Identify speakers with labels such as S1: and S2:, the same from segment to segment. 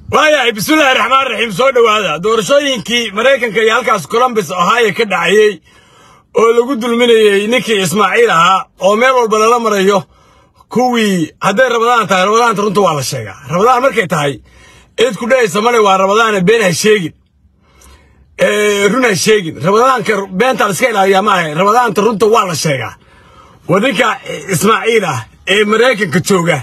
S1: وايا بسم الله الرحمن الرحيم soo dhawaada doorashooyinkii Mareykanka iyo halkaas Columbus Ohio ka dhacayay oo lagu dulminayay ninkii Ismaaciil ahaa oo meel walba la marayo kuwii haday Ramadaan tahay Ramadaan runta waa la sheegaa Ramadaan markay tahay eed ku dhayso male waa Ramadaan been ha sheegin runa sheegin Ramadaanka beenta la iska ilaaliyaa ma aha Ramadaan runta waa la sheegaa wadinka Ismaaciil ah ee Mareykanka jooga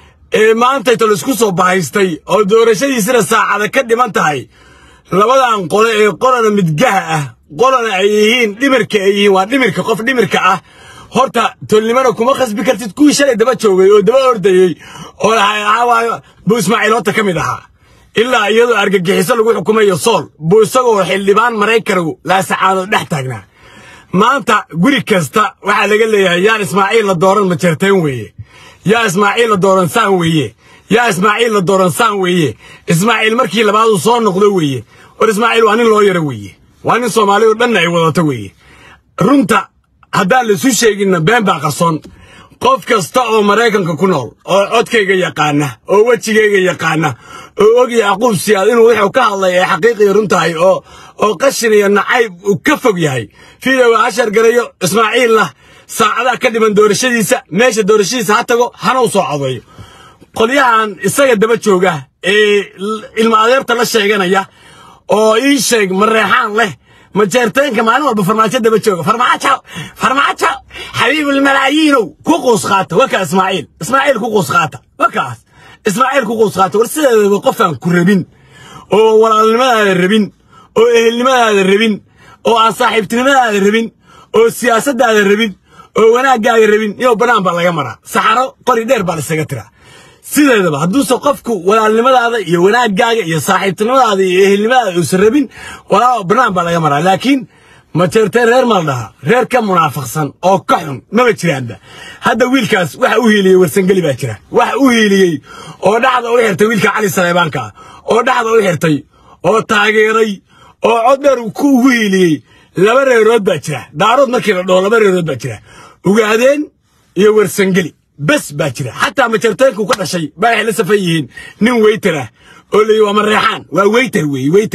S1: maanta inta la isku soo bahaystay oo doorashadiisina saacada ka dhiman tahay labadan qole ee qolana midgaha ah qolana ay yihiin dhimirka ay yihiin waa dhimirka qof dhimirka ah horta tolnimada kuma khasbi kartid kuwii shalay daba joogay oo daba ordayay oo hawaayo buu Ismaaciil hota kamid ahaa ilaa iyadoo argagixiso lagu xukumayo sool buu isagoo xildhibaan Mareykanku la saacado dhex taagnaa maanta guri kasta waxa laga leeyahay yaan Ismaaciil la dooran ma jirteen weeye يا إسماعيل دوران سان ويه يا إسماعيل دوران سان ويه إسماعيل مركي لبعض صون نقدويه وإسماعيل وانين لوير ويه وانين صومالي ودنا يوضا ويه رنتا هذا لسوشي إن بين باقصون قف كستاو مريكان ككنول أو أتكيج يقانا أو وتشيج يقانا أو أجي أقول سيادين ويح وكالله حقيقي رنتا أو قشني أن عيب وكفق ياي في لو 10 قريو إسماعيل له saacada ka dhiman doorashadiisa meesha doorashadiisa ha tago hana u soo cadayo qoliyahan isaga daba jooga ee ilma adeerta la sheeganaya oo ii sheeg mareexaan leh ma jeerteenka maalin walba farmaajo daba jooga farmaajo xabiibul malaayiin ku qoos qaata waka Ismaaciil ku qoos qaata wakaas Ismaaciil ku qoos qaata war sideedaba qofan ku rabin oo walaalnimada rabin oo ehelnimada rabin oo saaxiibtinimada rabin oo siyaasadda rabin oo wanaagaaga rabin iyo banaan baa laga maraa saxaro qori dheer baa isaga tira sideedaba hadduu soo qofku walaalnimadaada iyo wanaagaaga iyo saaxiibtinimadaada iyo ehelnimadaada uu sarabin walaa banaan baa laga maraa laakiin ma jeerteen reer maldaha reer ka munaafaqsan oo ka xun ma jiraanba hadda wiilkaas waxa uu hiiliyay warsangeli baa jira waxa uu hiiliyay oo dhaxda u xirtay wiilka Cali Saleebaanka oo dhaxda u xirtay oo taageeray oo cod dheer ku hiiliyay laba reerood baa jira daarood markii la dhoo laba reerood baa jira ugaadeen iyo warsangeli bas baa jira hatta ma jarteenku ka dhashay baa xil safayiin nin waiter ah oo leeyahay waa mareexaan waa waiter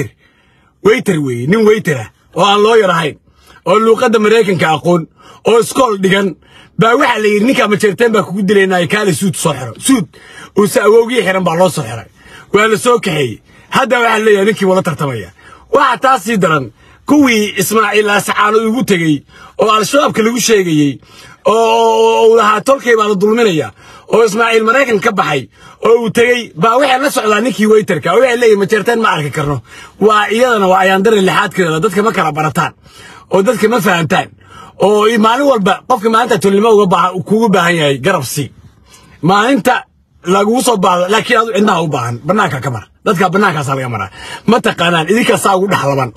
S1: weey nin waiter ah oo aan loo yarahayn oo luuqada Mareykanka aqoon oo iskool dhigan baa waxa la yiri ninka ma jarteen baa kugu dileynay kaali suud soo xiro suud oo saawowgii xiran baa loo soo xiray waa la soo kaxay hadda waxa leeyahay ninkii wala tartamaya waxa taasi daran kuwii Ismaaciil saacado ugu tagay oo al-shabaabka lagu sheegayay oo laha tolkay baa la dulminaya oo Ismaaciil Mareykan ka baxay oo uu tagay baa waxa la socdaa ninkii waiterka oo waxa leeyahay ma jeerteen ma arki karno waa iyadana waa ayaan darin lixaadkeeda dadka ma kala barataan oo dadka ma fahantaan oo maalin walba qofka maanta tolnimo uga baahan yahay garabsi maalinta lagu soo baado laakiin aad cidna u baahan banaanka ka mar dadka banaankaas laga maraa ma taqaanaan idinka saa ugu dhaxlaban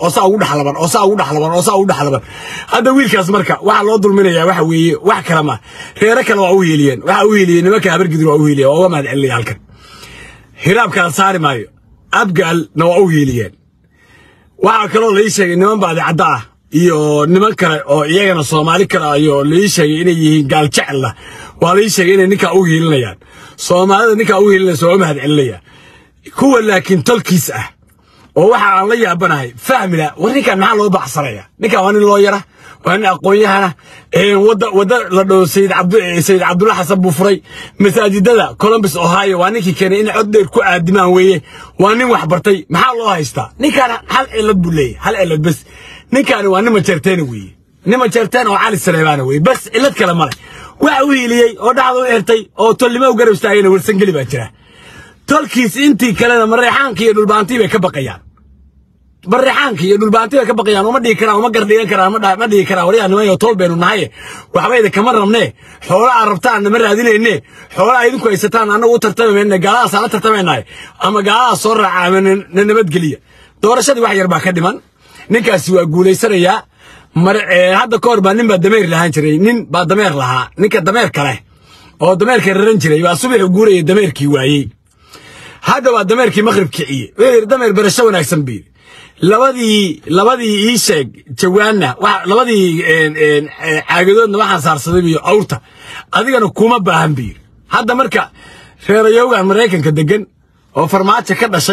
S1: hadda wiilkaas marka waxa loo dulminayaa waxa weeye wax kala ma reero kale waa u heeliyeen waxa u heeliyeen nimanka habargidir waa u heeliyeen oo ma hadalay halkan hiraabka saari maayo abgal na waa u heeliyeen waxa kale oo la sheegay niman baadi cadda ah iyo niman kale oo iyagana Soomaali kale iyo la sheegay inay yihiin gaal jecel waa la sheegay inay ninka u heelinayaan Soomaalida ninka u heelinayso oo ma hadalaya kuwa laakiin tolkiis ah oo waxa aan la yaabanahay fahmila warinka maxaa loo baxsanaya ninka waa nin loo yara waa nin aqoonyahana wada la dhoo Sayid Cabdulla Xasan Buufray masaajidada Columbus Ohio waa ninkii keenay in cod dheer ku aadimaan weeye waa nin wax bartay maxaa loo haystaa ninkan hal cilad buu leeyahay hal cilad bas ninkan waa nin ma jeerteen weeye nin ma jeerteen oo Cali Saleebaan weeye bas cilad kale ma leh waxa uu hiliyay oo dhaxdo u xirtay oo tolnimo u garab istaagay warsangeli baa jira tolkiis intii kale mareexaanka iyo dhulbaantii bay ka baqayaan mareexaanka iyo dhulbaantii bay ka baqayaan uma dhigi karaan uma gardhigan karaan ma dhigi karaan wariyaanimo iyo tol beenu nahay waxbayda kama rabnee xoolaha rabtaan ma raadinayne xoolaha idinku haysataan anagu tartamayna gaalaas aan tartamaynaa ama gaalaas soo raacaan nabadgeliya doorashadii wax yar baa ka dhiman ninkaasi waa guuleysanaya hadda koor baa nin baa dameer lahaan jiray nin baa dameer lahaa ninka dameer kale oo dameerka raran jiray waa subax guurayay dameerkii waayay هذا هو دمير كي مغرب كعية غير دمير برشوا ناكسن بيه لبدي إيشك جوانا لبدي عقدون واحد صار صديبي أورتا هذي كانوا كوما بهم بيه هذا مركا خير يوجع مريكان كدجن oo farmaajo ka dhashay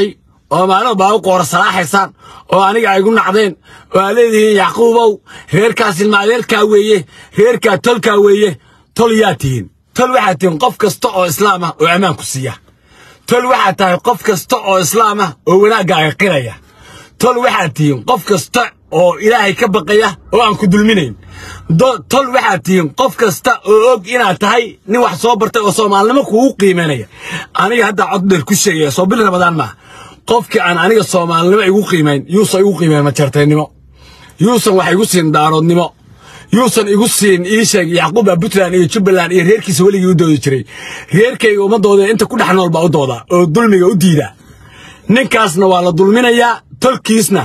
S1: oo maalin baa qoor salaaxaysan oo aniga ay igu nacdeen oo leeyahay Yaquubow reerkaas ilmaadeelka weeye reerka tolka weeye tol yaatiin tol waxa tiin qof kasta oo islaam ah oo amaan ku siiya tol waxa tahay qof kasta oo islaam ah oo wanaaga qiraya tol waxa tiin qof kasta oo Ilaahay ka baqaya oo aan ku dulminayn tol waxa tiin qof kasta oo og inaad tahay nin wax soo bartay oo Soomaalnimo ku qiimeynaya aniga hadda cod dheer ku sheegay soo bil Ramadaan ma qofkii aan aniga Soomaalnimo igu qiimeyn yuusan igu qiimeyn ma jartaynimo yuusan wax igu siin daaroodnimo yuusan igu siin ii sheeg Yaquub Puntland iyo Jubbaland iyo reerkiisa waligii u doodi jiray reerkayga umadooda inta ku dhaxnool baa u dooda oo dulmiga u diida ninkaasna waa la dulminayaa tolkiisna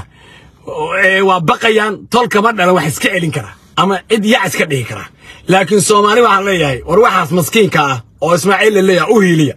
S1: waa baqayaan tolka ma dhalan wax iska celin kara ama cid yaa iska dhigi kara laakiin Soomaali waxa leeyahay war waxaas maskiinka ah oo Ismaaciil leeyahay u hiiliya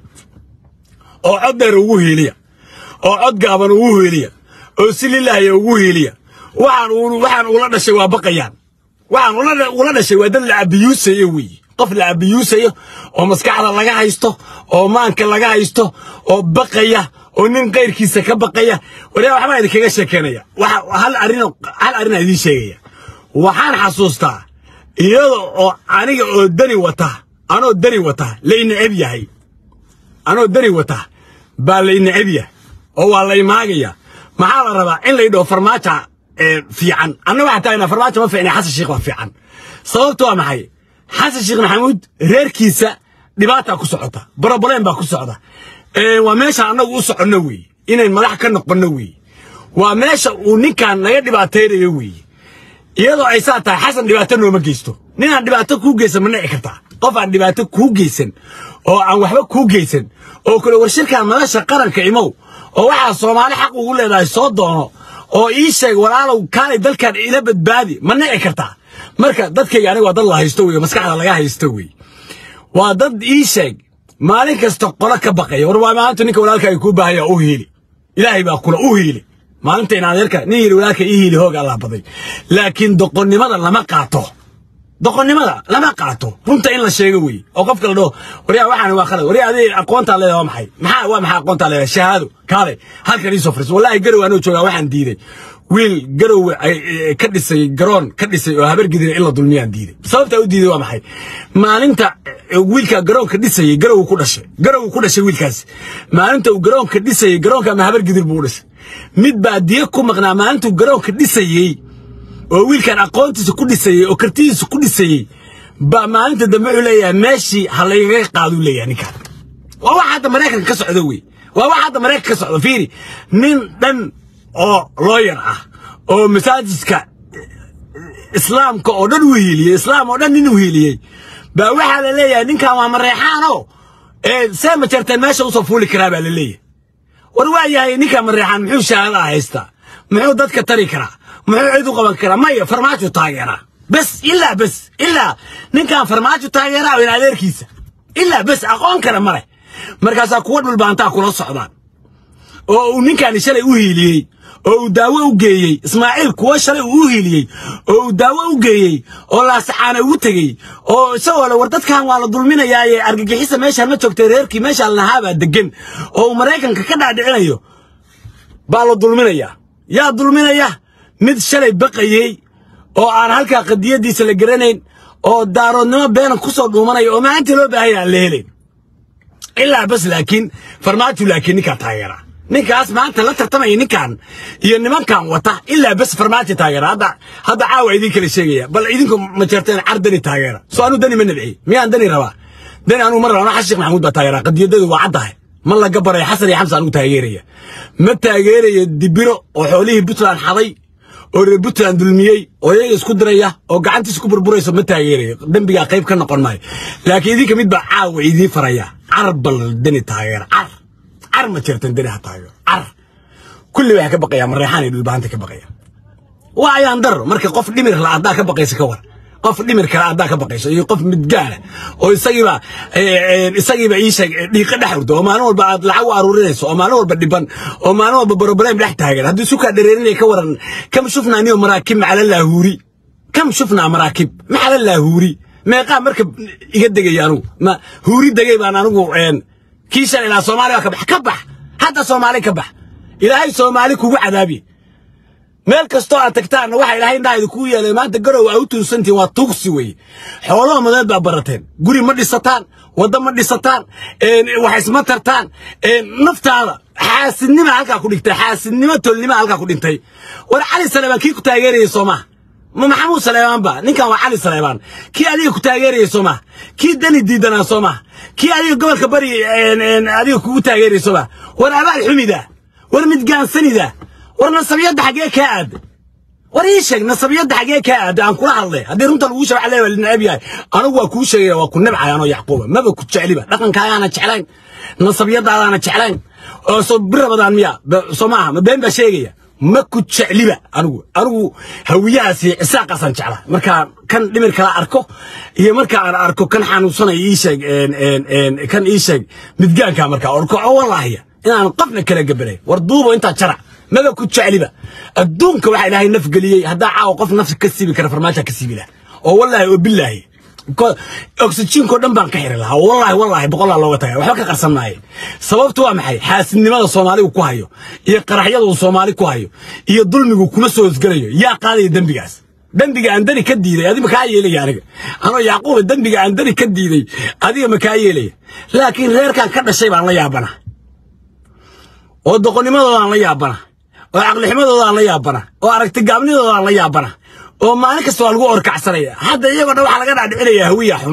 S1: oo cod dheer ugu hiiliya oo cod gaaban ugu hiiliya oo si lilaahay ugu hiiliya waxaan ula dhashay waa baqayaan waxaan ula dhashay waa dad la abiyuusayo weey qof la abiyuusayo oo maskaxda laga haysto oo maanka laga haysto oo baqaya oo nin qeyrkiisa ka baqaya wariya waxba idinkaga sheekeynaya hal arin idin sheegaya waxaan xasuustaa iyadoo oo aniga oo dani wata anoo dani wata la inacib yahay anoo dani wata baa la inacib yahay oo waa la imaagaya maxaa la rabaa in la yidho farmaajo fiican annaga waxa taayna farmaajo ma fiicna Xasan Sheekh waa fiican sababtu waa maxay Xasan Sheekh Maxamuud reerkiisa dhibaata ku socota problem baa ku socda waa meesha anagu u socono weey inay madax ka noqono weey waa meesha uu ninkan naga dhibaateeyo weey iyadoo ay saa tahay Xasan dhibaato nooma geysto ninaan dhibaato ku geysan ma dhici kartaa qof aan dhibaato ku geysan oo aan waxba ku geysan oo kale warshirka madasha qaranka imow oo waxa Soomaali xaq ugu leedahay soo doono oo ii sheeg walaalow kaalay dalkan ila badbaadi ma dhici kartaa marka dadkayga aniga waa dad la haysto weey maskaxda laga haysto weey waa dad ii sheeg maalin kasta qolo ka baqaya war waa maanta ninka walaalka ay ku baahaya oo hiili Ilaahay baa kula u hiili maalinta in adeerka nin yiri walaalka ii hiili hoog Allah baday laakiin doqonnimada lama qaato runta in la sheego weey oo qofka la dhaho wariya waxaan waa khalad wariya adii aqoonta leedahay waa maxay aqoonta leedahay shahaado kaale halkan ii soo fariis wallahi garow anoo jooga waxaan diiday wiil garow ka dhisay garoon ka dhisay oo habar gidin ila dulmiyaan diiday sababta u diiday waa maxay maalinta wiilka garoon ka dhisay garow ku dhashay wiilkaas maalinta uu garoon ka dhisay garoonka ma habar gidin buu dhisay mid baa diya ku maqnaa maalinta uu garoon ka dhisay oo wiilkan aqoontiisa ku dhisay oo kartidiisa ku dhisay ba maalinta dambe uu leeyahay meeshii halayga qaadu leeyahay ninka waa waxa hadda Mareykanka ka socdo weey waa waxa hadda Mareykanka ka socdo fiiri nin dhan oo lawyer ah oo masaajidka islaamka oo dhan u hiiliyay islaam oo dhan nin u hiiliyay ba waxa la leeyahay ninkan waa Mareexaano seema jarteen meesha u soo fuuli karaa ba la leeyahay war waayahay ninkan Mareexaan muxuu shahaada haysta muxuu dadka tari karaa muxuu cid u qaban karaa maya farmaajo taageera bas illa ninkan farmaajo taageera oo adeerkiisa illa bas aqoon kara mare markaas kuwa dhulbaanta kula socdaan oo ninkan shalay u hiiliyay oo daawo u geeyay Ismaaciil kuwa shalay u hiiliyay oo daawo u geeyay oo la saxana u tagay oo isagoo la war dadkan waa la dulminayaa argagixisa meesha ma joogtay reerkii meesha la haaba degan oo Mareykanka ka dhaadhicinayo baa la dulminayaa yaa dulminaya mid shalay baqayay oo aan halka qadiyadiisa la garanayn oo daaroodnimo been ku soo dhuumanay oo maanta loo baahay la helay illa bas laakiin farmaajo laakiin ninka taageera ninkaas maanta la tartamay ninkan iyo nimankan wata illa bas farmaajo taageera hadda caawa idin kala sheegaya bal idinku ma jarteen ardani taageera soo anu dani ma nabci miyaan dani rabaa dani anu mar raba Xasan Sheekh Maxamuud ba taageera qadiyadadu waa cadahay ma la gabaray Xasan iyo Xamsa anu taageeraya ma taageeraya dibiro oo xoolihii Puntland xaday oo reer Puntland dulmiyay oo iyaga isku diraya oo gacantiisa ku burburayso ma taageerayo dambiga qayb ka noqon maayo laakiin idinka mid ba caawa idin faraya arbal dani taageera ma jirtan dani taageera kulli wax ka baqaya Mareexaan iyo dhulbaanta ka baqaya waa ayaan dar marka qof dhimir la adaa ka baqaysa ka war qof dhimir kala adaa ka baqayso iyo qof mid gaala oo isagiiba ii sheeg dhiiqa dhaxurdo oo maalin walba aad lacag u aruurinayso oo maalin walba dhiban oo maalin walba problem dhex taagan haddii suka dhereerinay ka waran kam shufna aniyo maraakib macala laahuri kam shufna maraakib macala laahuri meeqa marka iga degayaan ma huuri degay baan anigu kiisha ila Soomaaliya ka bax hadda Soomaaliya ka bax إلهي سومالي كوغو عذابي meel kasto aad tagtaan waxa ilaahay indhaaydu ku yeelay maanta garow ay u tuursantiin waa tuugsi way xoolo madeed baa barateen guri ma dhisataan wada ma dhisataan wax isma tartaan naftaada xaasidnimo halka ku dhigtay xaasidnimo tolnimo halka ku dhintay war cali salebaan kii ku taageerayay Soomaa ma maxamuud salebaan ba ninkan waa cali salebaan kii adiga ku taageerayay Soomaa kii dani diidana Soomaa kii adiga gobolka bari adiga ku taageerayay Soomaa war abaal xumida war midgaansanida ورنا صبيات حاجة كاد وريشك نصبيات حاجة كاد عن كل هذا هذي رنت الوش عليه ولا النبي أنا هو كوشة وكنا معي أنا يعقوب ما بكون شعلي بقى لكن كأي أنا شعلان نصبيات على أنا شعلان صبر بدن ميا سماها ما بين بشيء ما كنت شعلي بقى أنا هوية ساق أصلا شعلا مركا كان لمركا أركو هي مركا أنا أركو كان حنوصنا يشك كان يشك متجان كمركا أركو والله هي أنا قفنا كلا قبله وردوبه أنت شرع ما كنت شعلبة الدونك واحد هاي نفق لي هذا عاوقف نفسك كسيبي كره فرماتها كسيبي له والله وبالله أكسجين كودن بان كحير لها والله بقول الله وتعالى وحنا كقرصناي سببته waa maxay xaasidnimada Soomaaliga ku hayo iyo qaraxyada Soomaali ku hayo iyo dulmigu kuma soo isgalayo yaa qaaday dambiga aan dani ka diiday adiga ka yeelay aniga ano Yaaqoob dambiga aan dani ka diiday adiga ma ka yeelay laakiin reerkan ka dhashay baan la yaabana oo doqonimadooda aan la yaabana oo aqli xumadooda aan la yaabana oo aragti gaabnidooda aan la yaabana oo maalin kasta waa lagu orkacsanaya hadda iyagoo waxa laga dhaadhicinaya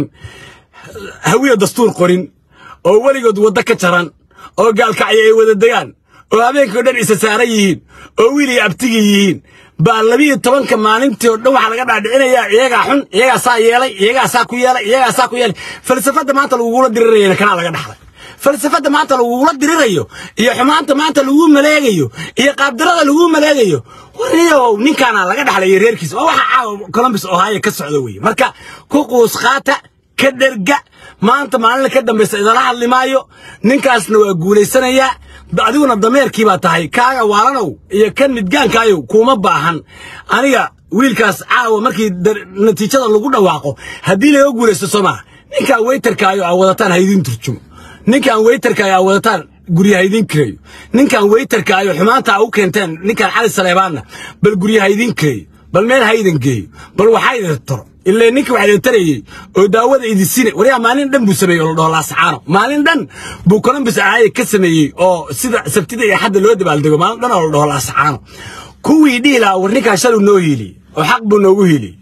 S1: hawiya dastuur qorin oo waligood wada ka jaran oo gaalkacay ay wada degaan oo habeenkii dhan isa saaran yihiin oo wiili abtigi yihiin baa 12 maalintii oo dhan waxa laga dhaadhicinaya iyaga xun iyaga saa yeelay iyaga saa ku yeelay falsafada maanta lagu dirirayna kana laga dhaxlay falsafada maanta lagu dirirayo iyo xumaanta maanta lagu maleegayo iyo qaabdarada lagu maleegayo wariyo ninkaana laga dhaxlay reerkiisa waxa Columbus Ohio ka socdo way marka ku qoos qaata ka dherga maanta maalin ka dambaysa idala hadlimaayo ninkaasna waa guuleysanaya adiguna dameerkii baa tahay kaaga waalanow iyo kan midgaankaayo kuma baahan aniga wiilkaas caawa markii natiijada lagu dhawaaqo hadii laga guuleysto Soomaa ninka waiterkaayo ay wadataan haydin turjumo ninkan waiterka ayaa wadataan guriyaha idin kireeyo ninkan waiterka ayaa xumaanta u keenteen ninkan cali saleebaana bal guriyaha idin kireeyo bal meel haydan geeyo bal waxa idin taro ilaa ninka waxa tarayay oo daawada idin siinay wariya maalin dhan buu sameeyay oo la saxaano maalin dhan buu Columbus ay ka sameeyay oo sida sabtida iyo xad loo dabaaldego maalin dhan oo la saxaano kuwii dhiila warninka shalu noo hili oo xaq buu noogu hili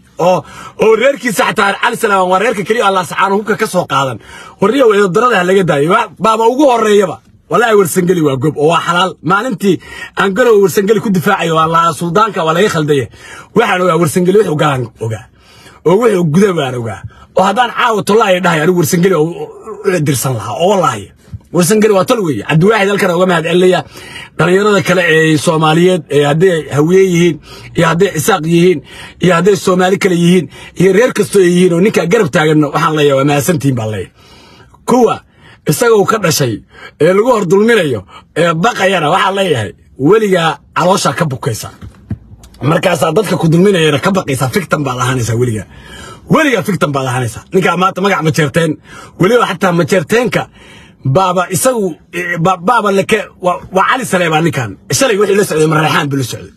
S1: oo reerkiisa xataa cali salaam waa reerka kaliya Allah saxaano hubka ka soo qaadan wariyo way darada laga daayo baaba ugu horeeyaba wallahi warsangeli waa gob oo xalaal maalintii aan garow warsangeli ku difaacayo Allah suldaanka wala khaldaye waxaan ogaa warsangeli wuxuu galan ogaa oo wuxuu gudabaan ogaa oo hadaan caawa tolay dhahay anigu warsangeli oo dirsan lahaa oo wallahi warsangeli waa tol weey cad waahid halkan uga mahad celiya dhalinyarada kale ee Soomaaliyeed ee haday hawiye yihiin iyo haday isaaq yihiin iyo haday Soomaali kale yihiin iyo reer kasto yihiin oo ninka garab taagan waxaan leeyahay maasantiin baa leeyahay kuwa isagoo ka dhashay ee lagu hor dulminayo ee baqayana waxaan leeyahay waliga caloosha ka bukaysa markaas dadka ku dulminayna ka baqaysa fiktan baa lahaanaysa waliga fiktan baa lahaanaysa ninka maanta magac ma jeerteen waliba xataa ma jeerteenka بابا يسوي بابا لك وعلي سليمان كان شلي وحي لسعود مريحان بالسعود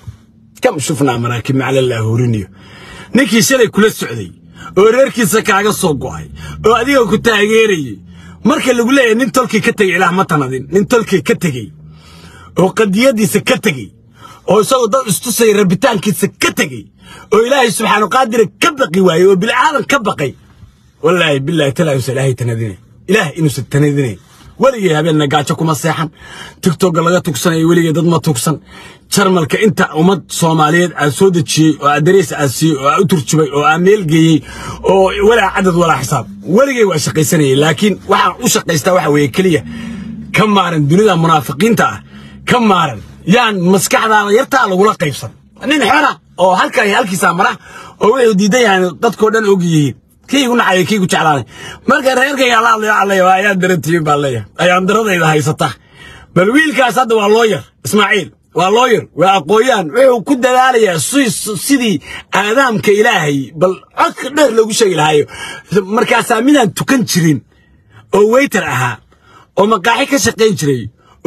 S1: كم شفنا مراكب مع الله ورينيو نيكي شلي كل السعودي وريركي سكاغا سوقاي واديو كنت تاغيري marka lagu leeyahay nin tolkii ka tagay ilaah ma tanadin nin tolkii ka tagay oo qadiyadiisa ka tagay oo isagoo dad istusay rabitaankiisa ka tagay oo ilaahay subxaanahu qaadir ka baqi waayay oo bil aadan ka baqay wallahi billahi talaa ilaahay tanadin إله إنه ستنيدني ولي هبلنا قاعد كوما سيحن تيك laga tugsanayo waliga dad ma tugsan charmalka inta umad Soomaaliyeed aan soo dajiyay oo adrees aasi oo u turjubay oo ameel geeyay oo wala cadad wala xisaab waligay waa shaqaysanay laakiin waxa u shaqaystaa waxa weey kaliya kamaaran dunida munaafiqiinta kamaaran yaan maskaxdaada yarta lagu la qaybsan nin xora oo halkiisa mara oo way diidayaan dadkoo dhan og yihiin كي يقول نحيي كي يقول شعلاني مركز ريرك يا الله يا الله يا أيام درتي بالله أيام درتي إذا هي سطح بالويل كاسد واللوير إسماعيل واللوير وأقويان وكل ذلك سيدي آدم كإلهي بل أقدر لو شيء الهاي مركز سامينا تكنشرين أو ويتر أها أو مقاحي كشقين شري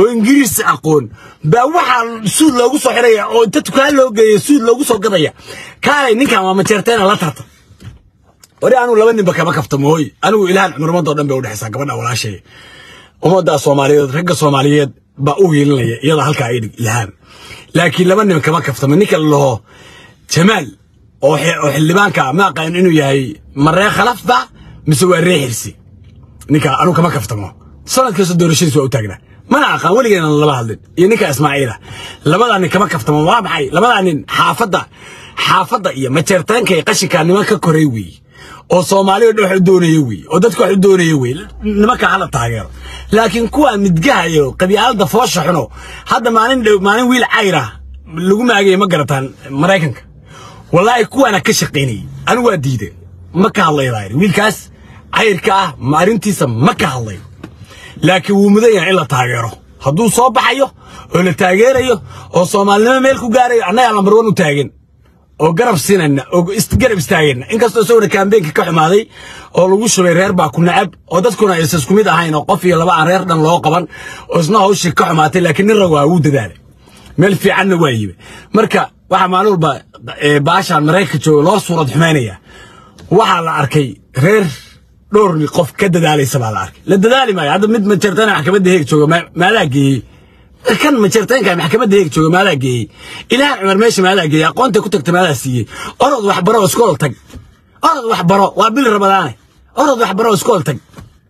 S1: وإنجليز أقول بوحى سود لو جوسو حرية أو تتكلم لو جي سود لو جوسو قضية كان نكا ما تشرتين لا تحت وري أنا ولا بني بكا كفتموي أنا وإلهان عمر ما ضرنا بيود حساب كمان ولا شيء وما دا الصومالية رجع الصومالية بقوي لنا يلا هالك عيد إلهام لكن لما بني بكا كفتم نكا اللي هو جمال أو حلبان ما قاين إنه يهي مرة خلف بقى مسوي الريحسي نكا أنا كما كفتمه صارت كيس الدور الشيء سووا تاجنا ما نعرف ولي جينا الله بهذا ينكا إسماعيلة لما أنا كما كفتمه ما بعي لما أنا حافظة إيه ما ترتين كي قش كان ما ككوريوي أو صومالي ودوح الدونيوي ودتك الدونيوي ما كان على التغيير لكن كوا متجاهيو قبيلة ضفوش حنو هذا معناه ويل عيرة اللي ما أجي مقرتان مرايكنك والله كوا أنا كشقيني أنا وديده ما كان الله يغير ويل كاس عيركا مارنتيسا ما كان الله لكن ومدين إلا تغيره هدو صوب حيو ولا تغيره أو صومالنا ملكو جاري أنا على مرونو تاجن أو قرب سننا أو استقرب استاجنا إنك استوى كان بينك كحمادي أو لو وش رير باكون نعب أو ده تكون أساسكم إذا هاي نقف يلا بقى رير دم لو قبل وصناه وش كحماتي لكن الرجوع ود ذلك مل في عنه واجب مركا واحد معلول باش على مريكة لا صورة حمانية واحد أركي رير دور قف كده عليه سبع الأرك للدلالي ما هذا مد مشرتين محكمة هيك شو ما لاقي كان مشرتين كان محكمة هيك شو ما لاقي إلى عمر ماشي ما لاقي أقول كنت تكتب سي أرض وحبرة وسكول تج أرض وحبرة وابل رمضان أرض وحبرة وسكول تج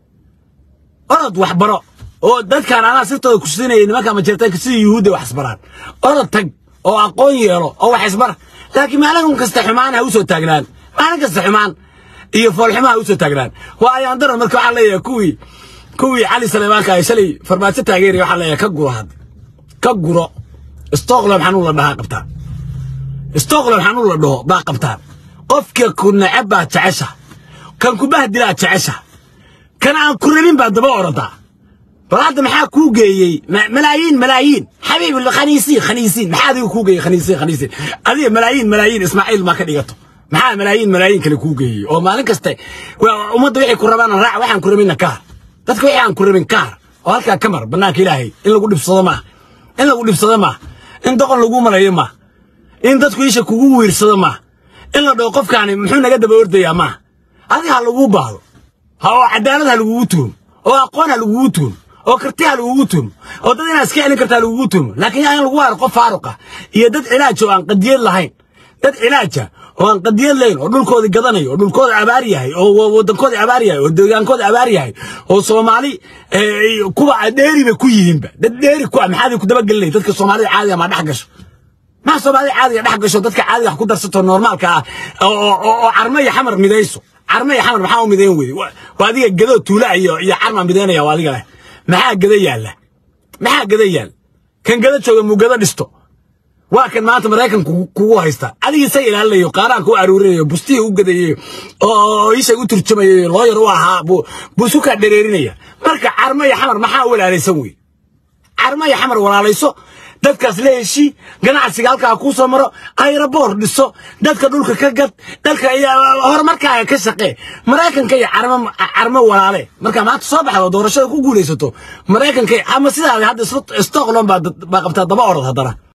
S1: أرض وحبرة ودت كان أنا ستة كشتين إن ما كان مشرتين كسي يهودي وحسبران أرض تج أو أقول يرو أو حسبر لكن ما لهم كاستحمان هوسو تاجران ما لهم كاستحمان iyo foolxumaha u soo taagnaan waa ay andar marka waxa la yeeyaa kuwi Ali Salmaan ka shalay farmaajo taageeri waxa la yeeyaa ka guro Stockholm xanuun la dhaha qabtaan Stockholm xanuun la dhaho baa qabtaan qofka ku nacaba jacasha kan ku bahdila jacasha kan aan ku rabin baa daba orada balaad maxaa ku geeyay malaayiin xabiib khaniisiin maxaa ku geeyay khaniisiin adiga malaayiin Ismaaciil ma ka dhigato maxaa malaayiin kale ku geeyay oo maalin kasta umada wixii ku rabaan raac waxaan ku rabina kaar dadku wixii aan ku rabin kaar oo halka kamar banaanka Ilaahay in lagu dhibsado ma in doqon lagu maleeyo ma in dadku isha kugu wiirsado ma in la dhoo qofkaani muxuu naga daba ordayaa ma adiga lagu baado oo cadaalad lagu tuum oo aqoon lagu tuum oo karti lagu tuum oo dad inaad iska celin kartaa lagu tuum laakiin aan lagu waar qof faaruqa iyo dad cilaaj oo aan qadiyad lahayn dad cilaaja وان قدير لين ودولكودي قدناي ودولكودي عبار yahay oo wadankoodi cabaar yahay oo deegaankoodi cabaar yahay oo Soomaali kuwa dheeri ba ku yihiinba dad dheeri ku maxaad ku daba galay dadka Soomaali caadi ma dhax gasho ma Soomaali caadi dhax gasho dadka caadi wax ku darsato normaalka oo armay xamar midayso maxaa u midayn weey waadiga gado tuula iyo arma midaynaya waadiga maxaa gada yaal kan gada jooga mugada dhisto وكان معناته مريكان كوه هيستا أدي سيء هلا يقارن كوه عروري بستي وجدي أو يشي وترجمة لوير واها بوسوكا دريرينية مركا عرمية حمر ما حاول على يسوي عرمية حمر ولا على يسو دتك سليشي جناع سجالك أكوسا مرة أي ربور دسو دتك دولك كجت دتك هر مركا كسقة مريكان كي عرمة ولا عليه مركا ما تصبح ودور شو كقول يسوتو مريكان كي أما سيدا هذا صوت استغلام بعد بقى بتاع دبارة هذا